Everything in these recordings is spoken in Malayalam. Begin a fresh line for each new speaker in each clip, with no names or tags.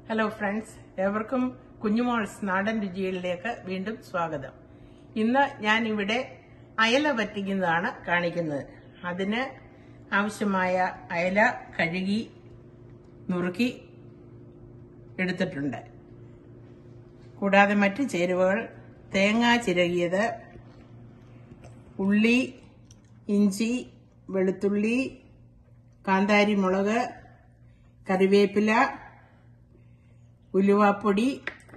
Hello friends, everkum Kunyumol's Nadan Rijiyilekku veendum swagatham. Innu njan ivide ayala pattikkunnathaanu kanikkunnathu. Adinu ആവശ്യമായ അയല കഴുകി നുറുക്കി എടുത്തിട്ടുണ്ട്. കൂടാതെ മറ്റ് ചേരുവകൾ തേങ്ങ ചിരകിയത്, ഉള്ളി, ഇഞ്ചി, വെളുത്തുള്ളി, കാന്താരി മുളക്, കറിവേപ്പില, ഉലുവാപ്പൊടി,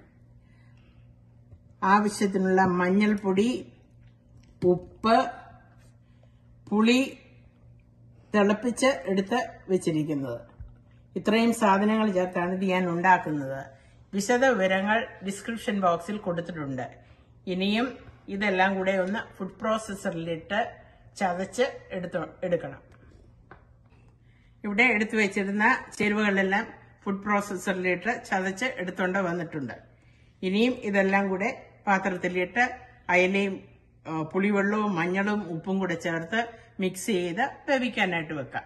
ആവശ്യത്തിനുള്ള മഞ്ഞൾപ്പൊടി, ഉപ്പ്, പുളി തിളപ്പിച്ച് എടുത്ത് വെച്ചിരിക്കുന്നത്. ഇത്രയും സാധനങ്ങൾ ചേർത്താണ് ഇത് ഞാൻ ഉണ്ടാക്കുന്നത്. വിശദ വിവരങ്ങൾ ഡിസ്ക്രിപ്ഷൻ ബോക്സിൽ കൊടുത്തിട്ടുണ്ട്. ഇനിയും ഇതെല്ലാം കൂടെ ഒന്ന് ഫുഡ് പ്രോസസറിലിട്ട് ചതച്ച് എടുക്കണം. ഇവിടെ എടുത്തു വെച്ചിരുന്ന ചേരുവകളെല്ലാം ഫുഡ് പ്രോസസറിലിട്ട് ചതച്ച് എടുത്തുകൊണ്ട് വന്നിട്ടുണ്ട്. ഇനിയും ഇതെല്ലാം കൂടെ പാത്രത്തിലിട്ട് അയലയും പുളിവെള്ളവും മഞ്ഞളും ഉപ്പും കൂടെ ചേർത്ത് മിക്സ് ചെയ്ത് വേവിക്കാനായിട്ട് വെക്കാം.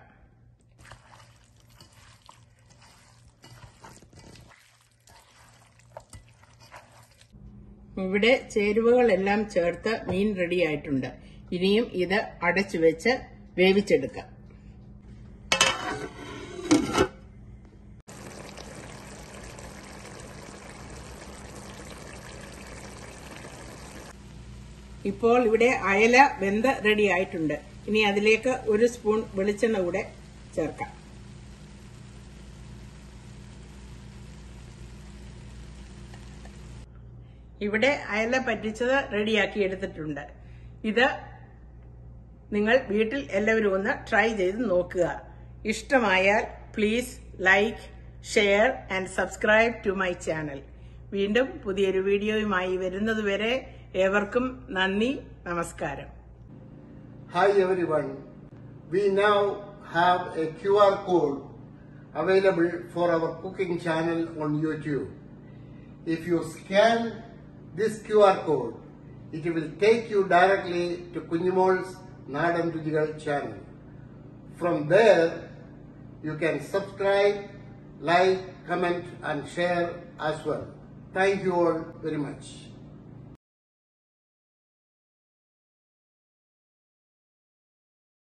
ഇവിടെ ചേരുവകളെല്ലാം ചേർത്ത് മീൻ റെഡി ആയിട്ടുണ്ട്. ഇനിയും ഇത് അടച്ചു വെച്ച് വേവിച്ചെടുക്കാം. ഇപ്പോൾ ഇവിടെ അയല വെന്ത് റെഡി ആയിട്ടുണ്ട്. ഇനി അതിലേക്ക് 1 സ്പൂൺ വെളിച്ചെണ്ണ കൂടെ ചേർക്കാം. ഇവിടെ അയല പറ്റിച്ചത് റെഡിയാക്കി എടുത്തിട്ടുണ്ട്. ഇത് നിങ്ങൾ വീട്ടിൽ എല്ലാവരും ഒന്ന് ട്രൈ ചെയ്ത് നോക്കുക. ഇഷ്ടമായാൽ please like, share and subscribe to my channel. വീണ്ടും പുതിയൊരു വീഡിയോയുമായി വരുന്നതുവരെ ഏവർക്കും നന്ദി, നമസ്കാരം.
Hi everyone. We now have a QR code available for our cooking channel on YouTube. If you scan this QR code, it will take you directly to Kunyumol's Nadan Rijiyil channel. From there, you can subscribe, like, comment and share as well. Thank you all very much.